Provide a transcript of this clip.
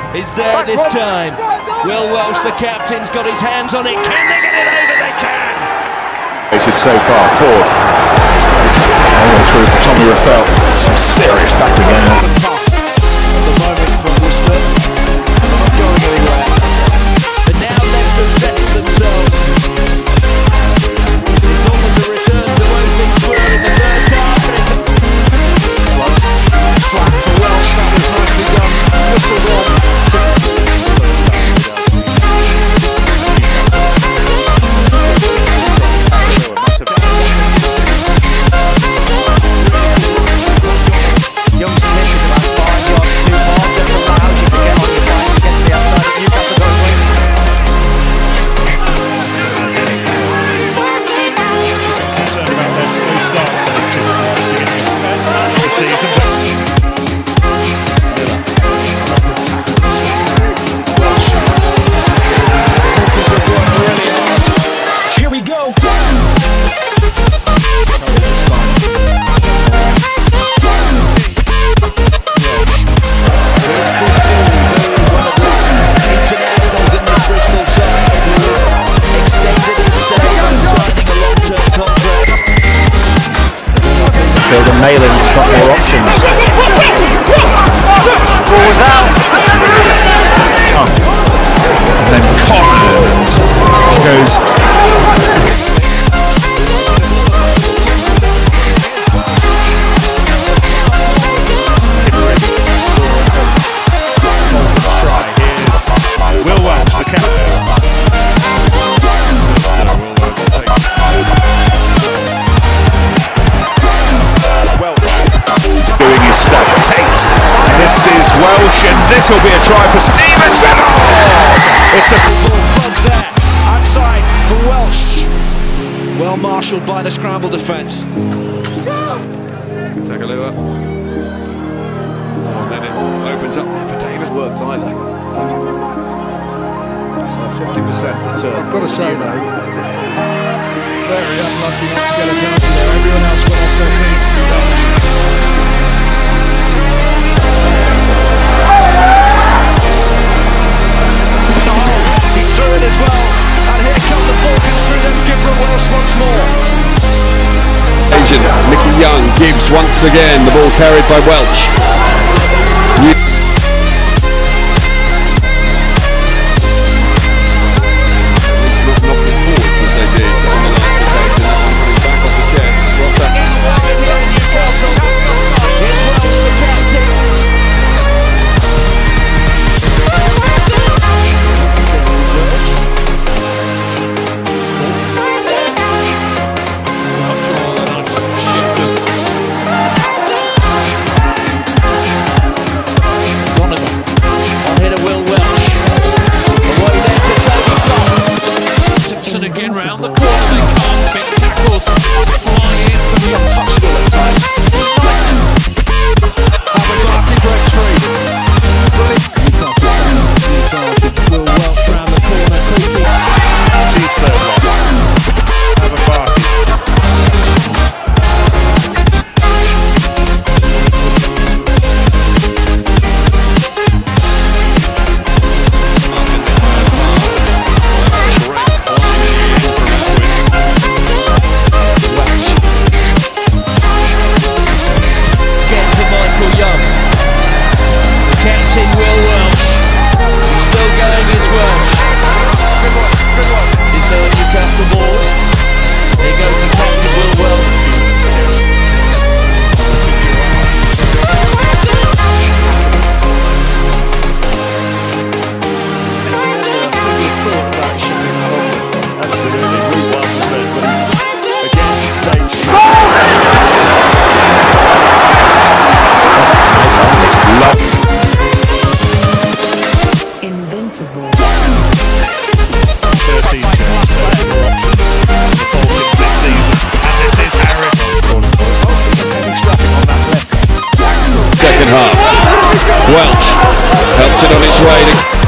is there this time. Will Welch, the captain's got his hands on it. Can they get it over? They can! So far, Ford. All the way through for Tommy Raffel. Some serious tackling going on. At the moment from Worcester. Not going anywhere. But now they've presented themselves. It's almost a return to where things were in the first half. Flat for Welch, that was nicely done. Whistled on. And Malin's got more options. Ball was out. And then Conrad goes. Here's Will Welch, the captain. This is Welch, and this will be a try for Stevenson. Oh, it's a ball fronts there, outside for Welch. Well marshalled by the scramble defence. Take a look. Oh, then it opens up there for Davis. Worked either. So 50% return. I've got to say though, very unlucky not to get a penalty there. Everyone else went off their feet. As well, and here come the Falcons through their skipper Welsh once more. Asian, Mickey Young, Gibbs once again, the ball carried by Welch. Again round the corner, they can't. Big tackles fly in, can be untouchable at times. Abergati breaks free. Will Welch round the corner, quickly. Chiefs third loss. Abergati. Invincible. 13 shots, 7 more options for the Falcons this season, and this is Harris. Second half, Welch helps it on its way to